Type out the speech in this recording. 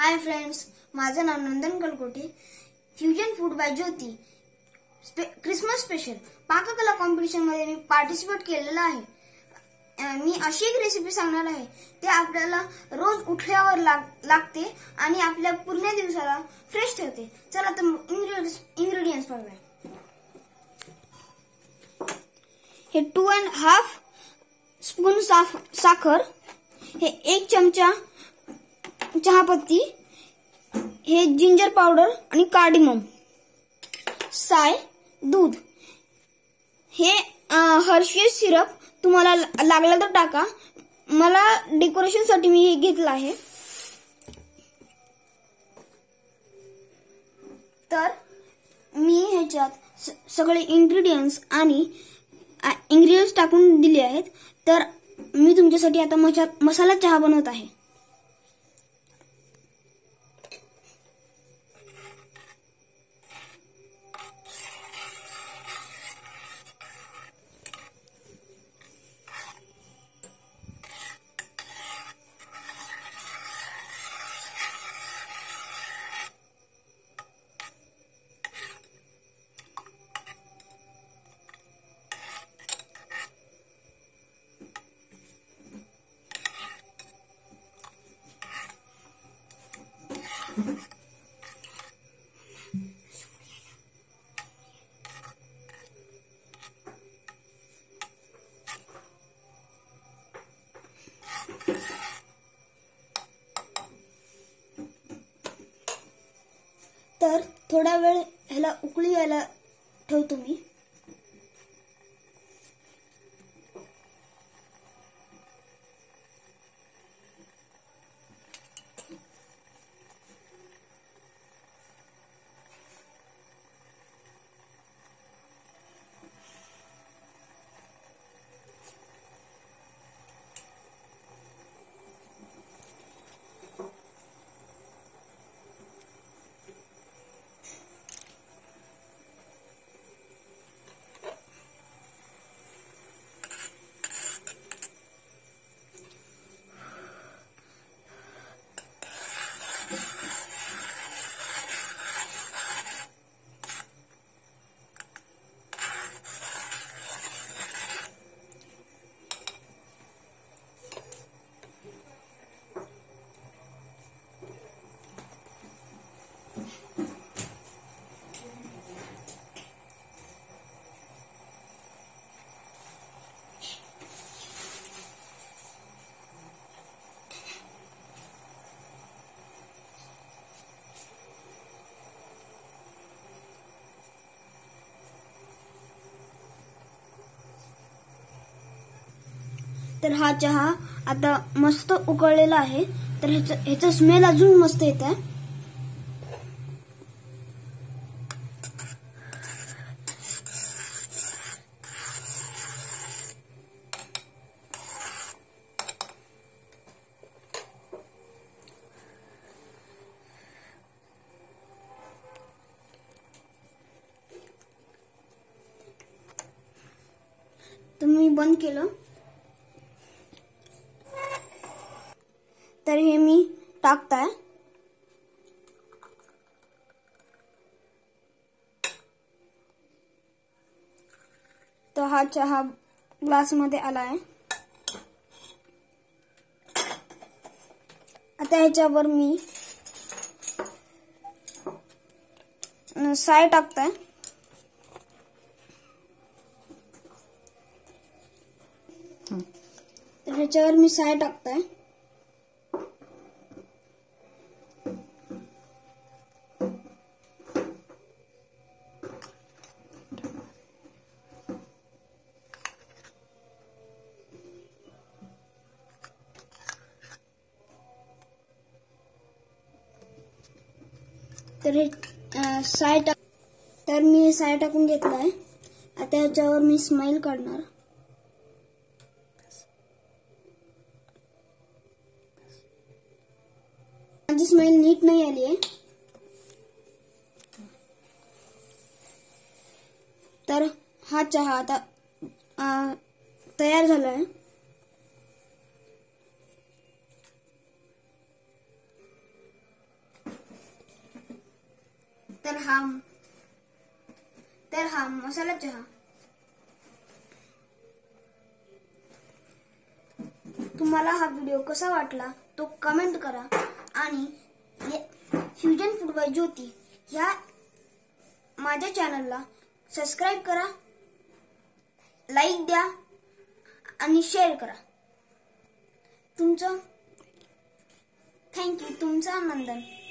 हाय friends, माझं नाव Nandan Kalkote. Fusion food by Jyoti Christmas special पाककला कॉम्पिटिशन मध्ये मी पार्टिसिपेट केलेला आहे. मी अशी एक रेसिपी सांगणार आहे ते आपल्याला रोज उठल्यावर लागते आणि आपल्या पूर्ण दिवसाला फ्रेश ठेवते. चला तर इंग्रेडिएंट्स पाहूया. हे 2.5 स्पून साखर, हे 1 चमचा चहापत्ती, हे जिंजर पावडर आणि कार्डिमम, साय, दूध, हे हर्षीज सिरप तुम्हाला लागला तर टाका. मला डेकोरेशन साठी मी हे घेतलं आहे. तर मी ह्याच्यात सगळे इंग्रेडिएंट्स टाकून दिले आहेत. तर मी तुमच्यासाठी आता मसाला चहा बनवत आहे. तर थोडा वेळ ह्याला उकळी यायला ठेवतो मी. तर हा चहा आता मस्त उकळलेला आहे. तर ह्याचा स्मेल अजून मस्त येत आहे. तर मी बंद केलं. तर हे मी टाकताय. तर हा चहा ग्लास मध्ये आलाय. आता ह्याच्यावर मी साय टाकताय. तर ह्याच्यावर मी साय टाकताय. तर हे तर मी हे साय टाकून घेतलाय. आता ह्याच्यावर मी स्माइल काढणार. माझी स्माइल नीट नाही आली आहे. तर हा चहा आता तयार झालाय. तर हा मसाला चहा तुम्हाला हा व्हिडिओ कसा वाटला तो कमेंट करा आणि फ्युजन फूड बाय ज्योती ह्या माझ्या चॅनलला सबस्क्राईब करा, लाईक द्या आणि शेअर करा. थँक्यू. तुमचा नंदन.